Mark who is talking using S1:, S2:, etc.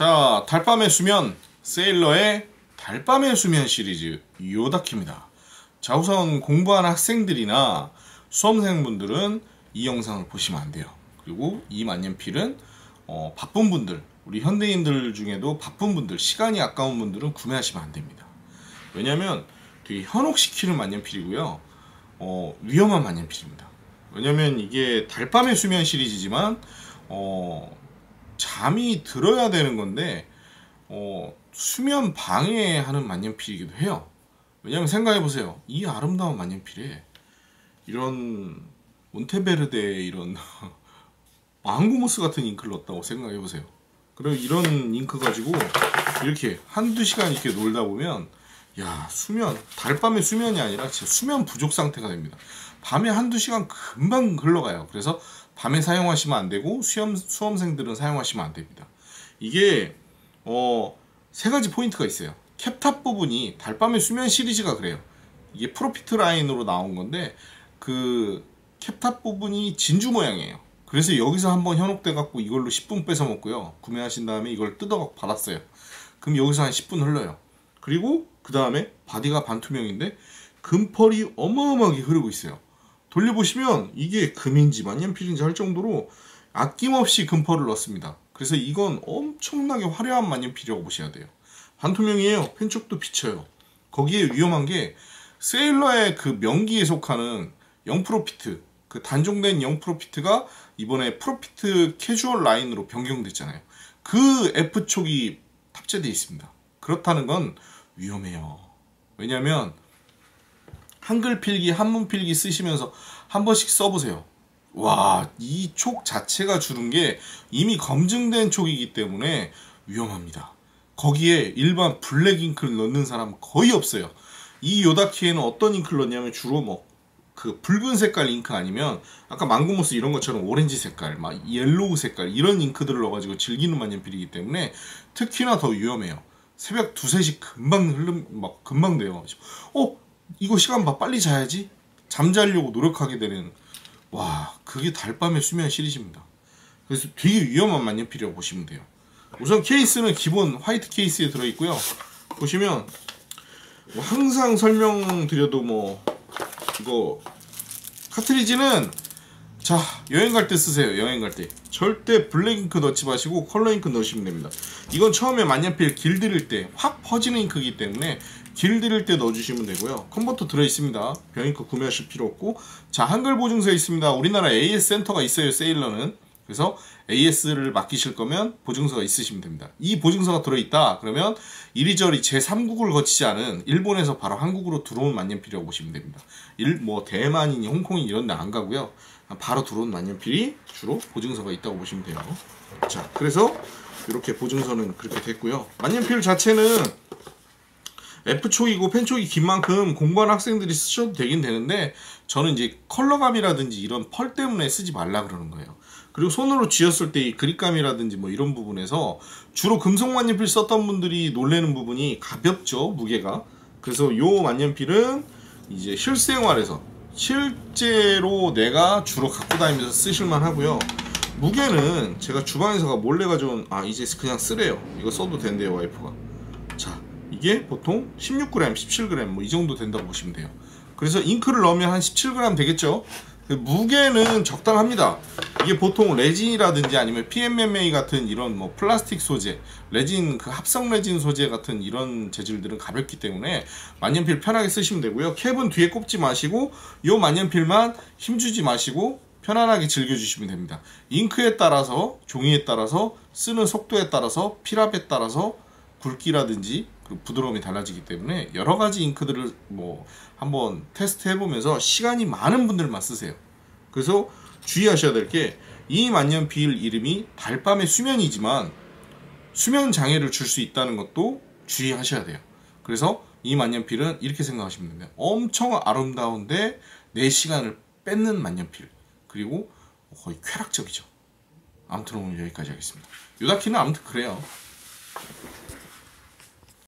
S1: 자, 달밤의 수면, 세일러의 달밤의 수면 시리즈 요다키입니다. 자, 우선 공부하는 학생들이나 수험생분들은 이 영상을 보시면 안 돼요. 그리고 이 만년필은 바쁜 분들, 우리 현대인들 중에도 바쁜 분들, 시간이 아까운 분들은 구매하시면 안 됩니다. 왜냐면 되게 현혹시키는 만년필이고요. 위험한 만년필입니다. 왜냐면 이게 달밤의 수면 시리즈지만 잠이 들어야 되는 건데 수면 방해하는 만년필이기도 해요. 왜냐면 생각해보세요. 이 아름다운 만년필에 이런 몬테베르데 이런 망고모스 같은 잉크를 넣었다고 생각해보세요. 그리고 이런 잉크 가지고 이렇게 한두 시간 이렇게 놀다 보면 야, 달밤의 수면이 아니라 진짜 수면 부족 상태가 됩니다. 밤에 한두 시간 금방 흘러가요. 그래서 밤에 사용하시면 안 되고 수험생들은 사용하시면 안 됩니다. 이게 세 가지 포인트가 있어요. 캡탑 부분이 달밤의 수면 시리즈가 그래요. 이게 프로피트 라인으로 나온 건데 그 캡탑 부분이 진주 모양이에요. 그래서 여기서 한번 현혹돼 갖고 이걸로 10분 뺏어 먹고요. 구매하신 다음에 이걸 뜯어 갖고 받았어요. 그럼 여기서 한 10분 흘러요. 그리고 그 다음에 바디가 반투명인데 금펄이 어마어마하게 흐르고 있어요. 돌려보시면 이게 금인지 만년필인지 할 정도로 아낌없이 금펄을 넣습니다. 그래서 이건 엄청나게 화려한 만년필이라고 보셔야 돼요. 반투명이에요. 펜쪽도 비쳐요. 거기에 위험한 게 세일러의 그 명기에 속하는 0프로피트, 그 단종된 0프로피트가 이번에 프로피트 캐주얼 라인으로 변경됐잖아요. 그 F촉이 탑재되어 있습니다. 그렇다는 건 위험해요. 왜냐면 한글 필기, 한문 필기 쓰시면서 한 번씩 써보세요. 와, 이 촉 자체가 주는 게 이미 검증된 촉이기 때문에 위험합니다. 거기에 일반 블랙 잉크를 넣는 사람은 거의 없어요. 이 요다키에는 어떤 잉크를 넣냐면 주로 그 붉은 색깔 잉크 아니면 아까 망고모스 이런 것처럼 오렌지 색깔, 옐로우 색깔 이런 잉크들을 넣어가지고 즐기는 만년필이기 때문에 특히나 더 위험해요. 새벽 2, 3시 금방 돼요. 이거 시간 봐, 빨리 자야지. 잠자려고 노력하게 되는, 와, 그게 달밤의 수면 시리즈입니다. 그래서 되게 위험한 만년필이라고 보시면 돼요. 우선 케이스는 기본 화이트 케이스에 들어있고요. 보시면 항상 설명드려도 이거 카트리지는 자, 여행 갈 때 쓰세요. 여행 갈 때 절대 블랙 잉크 넣지 마시고 컬러 잉크 넣으시면 됩니다. 이건 처음에 만년필 길들일 때 확 퍼지는 잉크이기 때문에 길들일 때 넣어주시면 되고요. 컨버터 들어있습니다. 병잉크 구매하실 필요 없고, 자, 한글 보증서 있습니다. 우리나라 AS 센터가 있어요, 세일러는. 그래서 AS를 맡기실 거면 보증서가 있으시면 됩니다. 이 보증서가 들어있다 그러면 이리저리 제3국을 거치지 않은 일본에서 바로 한국으로 들어온 만년필이라고 보시면 됩니다. 대만이니 홍콩이니 이런 데 안 가고요. 바로 들어온 만년필이 주로 보증서가 있다고 보시면 돼요. 자, 그래서 이렇게 보증서는 그렇게 됐고요. 만년필 자체는 F촉이고 펜촉이 긴 만큼 공부하는 학생들이 쓰셔도 되긴 되는데 저는 이제 컬러감이라든지 이런 펄 때문에 쓰지 말라 그러는 거예요. 그리고 손으로 쥐었을 때 이 그립감이라든지 이런 부분에서 주로 금속 만년필 썼던 분들이 놀라는 부분이 가볍죠, 무게가. 그래서 요 만년필은 이제 실생활에서 실제로 내가 주로 갖고 다니면서 쓰실만 하고요. 무게는 제가 주방에서 몰래 가져온, 이제 그냥 쓰래요. 이거 써도 된대요, 와이프가. 자, 이게 보통 16g, 17g 이 정도 된다고 보시면 돼요. 그래서 잉크를 넣으면 한 17g 되겠죠. 무게는 적당합니다. 이게 보통 레진이라든지 아니면 PMMA 같은 이런 플라스틱 소재, 레진, 그 합성 레진 소재 같은 이런 재질들은 가볍기 때문에 만년필 편하게 쓰시면 되고요. 캡은 뒤에 꼽지 마시고 요 만년필만 힘주지 마시고 편안하게 즐겨주시면 됩니다. 잉크에 따라서, 종이에 따라서, 쓰는 속도에 따라서, 필압에 따라서 굵기라든지 부드러움이 달라지기 때문에 여러가지 잉크들을 한번 테스트 해보면서 시간이 많은 분들만 쓰세요. 그래서 주의하셔야 될 게 이 만년필 이름이 달밤의 수면이지만 수면 장애를 줄 수 있다는 것도 주의하셔야 돼요. 그래서 이 만년필은 이렇게 생각하시면 됩니다. 엄청 아름다운데 내 시간을 뺏는 만년필, 그리고 거의 쾌락적이죠. 아무튼 오늘 여기까지 하겠습니다. 요다키는 아무튼 그래요.